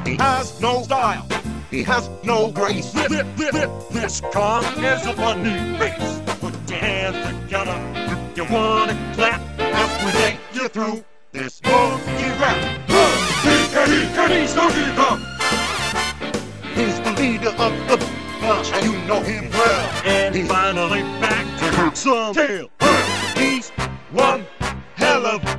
He has no style. He has no grace. This car is a funny race. Put your hands together if you wanna clap. If we take you through this monkey rap. He's Donkey Kong. He's the leader of the bunch, and you know him well. And he's finally back to some tail. He's one hell of